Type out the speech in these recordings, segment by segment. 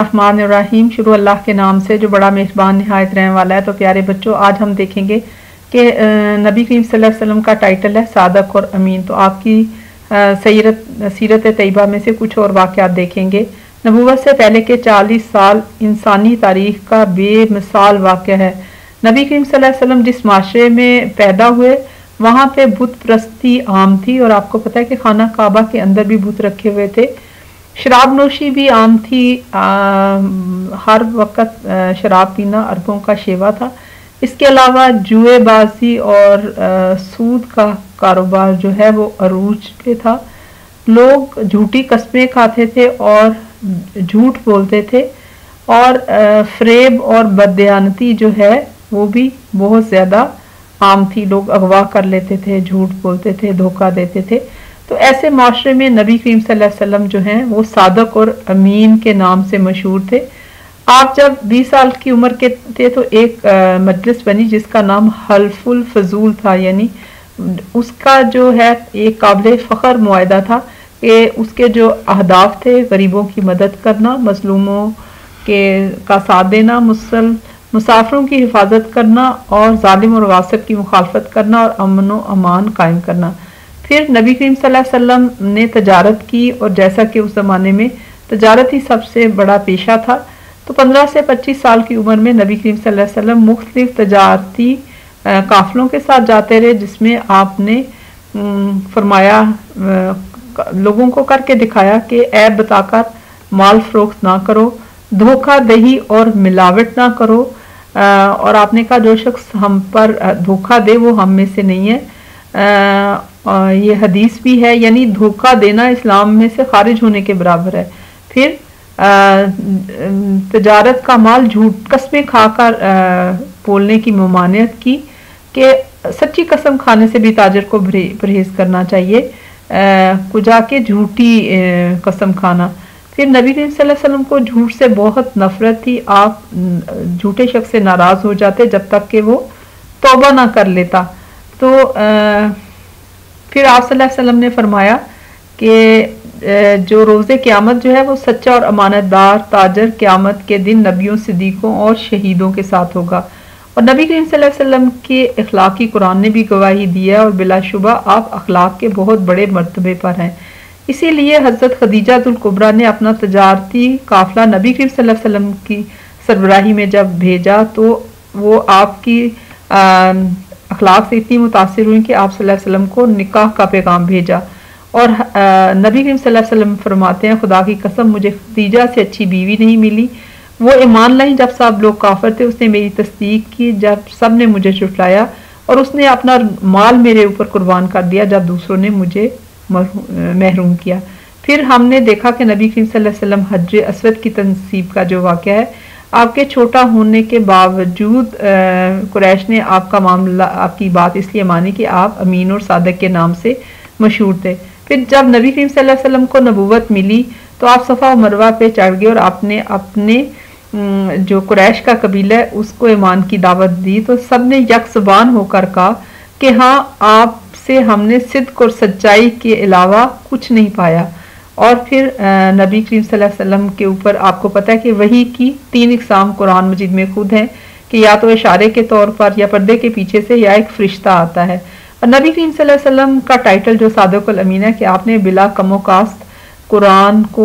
الرحمن الرحیم، شروع اللہ کے نام سے جو بڑا مہربان نہایت رحم والا ہے۔ تو پیارے بچوں، آج ہم دیکھیں گے کہ نبی کریم صلی اللہ علیہ وسلم کا ٹائٹل ہے صادق اور امین۔ تو آپ کی سیرت طیبہ میں سے کچھ اور واقعات دیکھیں گے۔ نبوت سے پہلے کے 40 سال انسانی تاریخ کا بے مثال واقعہ ہے۔ نبی کریم صلی اللہ علیہ وسلم جس معاشرے میں پیدا ہوئے وہاں پہ بت پرستی عام تھی، اور آپ کو پتہ ہے کہ خانہ کعبہ کے اندر بھی بت رکھے ہوئے تھے۔ شراب نوشی بھی عام تھی، ہر وقت شراب پینا عربوں کا شیوا تھا۔ اس کے علاوہ جوئے بازی اور سود کا کاروبار جو ہے وہ عروج پہ تھا۔ لوگ جھوٹی قسمیں کھاتے تھے اور جھوٹ بولتے تھے، اور فریب اور بددیانتی جو ہے وہ بھی بہت زیادہ عام تھی۔ لوگ اغوا کر لیتے تھے، جھوٹ بولتے تھے، دھوکہ دیتے تھے۔ تو ایسے معاشرے میں نبی کریم صلی اللہ علیہ وسلم جو ہیں وہ صادق اور امین کے نام سے مشہور تھے۔ آپ جب 20 سال کی عمر کے تھے تو ایک مجلس بنی جس کا نام حلف الفضول تھا، یعنی اس کا جو ہے ایک قابل فخر معاہدہ تھا کہ اس کے جو اہداف تھے غریبوں کی مدد کرنا، مظلوموں کا ساتھ دینا، مسافروں کی حفاظت کرنا، اور ظالم اور غاصب کی مخالفت کرنا، اور امن و امان قائم کرنا۔ پھر نبی کریم صلی اللہ علیہ وسلم نے تجارت کی، اور جیسا کہ اس زمانے میں تجارت ہی سب سے بڑا پیشہ تھا، تو 15 سے 25 سال کی عمر میں نبی کریم صلی اللہ علیہ وسلم مختلف تجارتی قافلوں کے ساتھ جاتے رہے، جس میں آپ نے فرمایا، لوگوں کو کر کے دکھایا کہ عیب بتا کر مال فروخت نہ کرو، دھوکہ دہی اور ملاوٹ نہ کرو، اور آپ نے کہا جو شخص ہم پر دھوکہ دے وہ ہم میں سے نہیں ہے۔ یہ حدیث بھی ہے، یعنی دھوکہ دینا اسلام میں سے خارج ہونے کے برابر ہے۔ پھر تجارت کا مال جھوٹ قسمیں کھا کر بولنے کی ممانعت کی کہ سچی قسم کھانے سے بھی تاجر کو پرہیز کرنا چاہیے، کجا کے جھوٹی قسم کھانا۔ پھر نبی کریم صلی اللہ علیہ وسلم کو جھوٹ سے بہت نفرت تھی، آپ جھوٹے شخص سے ناراض ہو جاتے جب تک کہ وہ توبہ نہ کر لیتا۔ تو پھر آپ صلی اللہ علیہ وسلم نے فرمایا کہ جو روز قیامت جو ہے وہ سچا اور امانت دار تاجر قیامت کے دن نبیوں، صدیقوں اور شہیدوں کے ساتھ ہوگا۔ اور نبی کریم صلی اللہ علیہ وسلم کے اخلاق کی قرآن نے بھی گواہی دی ہے، اور بلا شبہ آپ اخلاق کے بہت بڑے مرتبے پر ہیں۔ اسی لیے حضرت خدیجہ الکبریٰ نے اپنا تجارتی قافلہ نبی کریم صلی اللہ علیہ وسلم کی سربراہی میں جب بھیجا تو وہ آپ کی اخلاق سے اتنی متاثر ہوئی کہ آپ صلی اللہ علیہ وسلم کو نکاح کا پیغام بھیجا، اور نبی کریم صلی اللہ علیہ وسلم فرماتے ہیں، خدا کی قسم مجھے خدیجہ سے اچھی بیوی نہیں ملی۔ وہ ایمان لائیں جب سب لوگ کافر تھے، اس نے میری تصدیق کی جب سب نے مجھے جھٹلایا، اور اس نے اپنا مال میرے اوپر قربان کر دیا جب دوسروں نے مجھے محروم کیا۔ پھر ہم نے دیکھا کہ نبی کریم صلی اللہ علیہ وسلم حج اسود کی تنصیب کا جو واقعہ ہے، آپ کے چھوٹا ہونے کے باوجود قریش نے آپ کا معاملہ، آپ کی بات اس لیے مانی کہ آپ امین اور صادق کے نام سے مشہور تھے۔ پھر جب نبی کریم صلی اللہ علیہ وسلم کو نبوت ملی تو آپ صفا و مروہ پہ چڑھ گئے، اور آپ نے اپنے جو قریش کا قبیلہ ہے اس کو ایمان کی دعوت دی، تو سب نے یک زبان ہو کر کہا کہ ہاں آپ سے ہم نے صدق اور سچائی کے علاوہ کچھ نہیں پایا۔ اور پھر نبی کریم صلی اللہ علیہ وسلم کے اوپر آپ کو پتہ ہے کہ وحی کی 3 اقسام قرآن مجید میں خود ہیں، کہ یا تو اشارے کے طور پر، یا پردے کے پیچھے سے، یا ایک فرشتہ آتا ہے۔ اور نبی کریم صلی اللہ علیہ وسلم کا ٹائٹل جو صادق الامین ہے کہ آپ نے بلا کم و کاست قرآن کو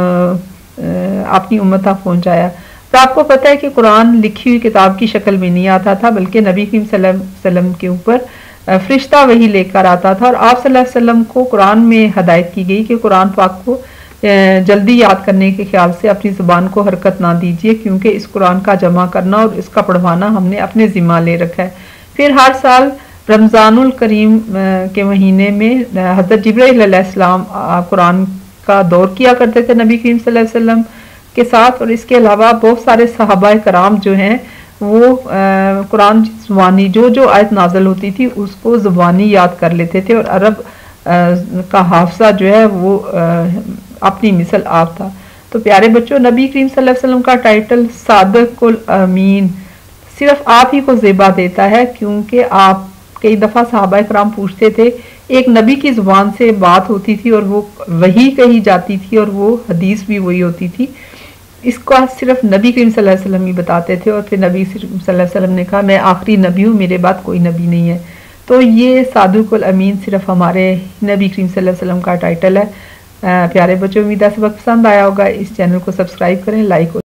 اپنی امت تک پہنچایا۔ تو آپ کو پتہ ہے کہ قرآن لکھی ہوئی کتاب کی شکل میں نہیں آتا تھا، بلکہ نبی کریم صلی اللہ علیہ وسلم کے اوپر فرشتہ وہی لے کر آتا تھا، اور آپ صلی اللہ علیہ وسلم کو قرآن میں ہدایت کی گئی کہ قرآن پاک کو جلدی یاد کرنے کے خیال سے اپنی زبان کو حرکت نہ دیجیے، کیونکہ اس قرآن کا جمع کرنا اور اس کا پڑھوانا ہم نے اپنے ذمہ لے رکھا ہے۔ پھر ہر سال رمضان الکریم کے مہینے میں حضرت جبرائیل علیہ السلام قرآن کا دور کیا کرتے تھے نبی کریم صلی اللہ علیہ وسلم کے ساتھ، اور اس کے علاوہ بہت سارے صحابہ کرام جو ہیں وہ قرآن زبانی جو آیت نازل ہوتی تھی اس کو زبانی یاد کر لیتے تھے، اور عرب کا حافظہ جو ہے وہ اپنی مثل آپ تھا۔ تو پیارے بچوں، نبی کریم صلی اللہ علیہ وسلم کا ٹائٹل صادق الامین صرف آپ ہی کو زیبا دیتا ہے، کیونکہ آپ کئی دفعہ صحابہ کرام پوچھتے تھے، ایک نبی کی زبان سے بات ہوتی تھی اور وہ وہی کہی جاتی تھی اور وہ حدیث بھی وہی ہوتی تھی، اس کو صرف نبی کریم صلی اللہ علیہ وسلم ہی بتاتے تھے، اور پھر نبی صلی اللہ علیہ وسلم نے کہا میں آخری نبی ہوں، میرے بعد کوئی نبی نہیں ہے۔ تو یہ صادق الامین صرف ہمارے نبی کریم صلی اللہ علیہ وسلم کا ٹائٹل ہے۔ پیارے بچوں، امید ہے سبق پسند آیا ہوگا، اس چینل کو سبسکرائب کریں، لائک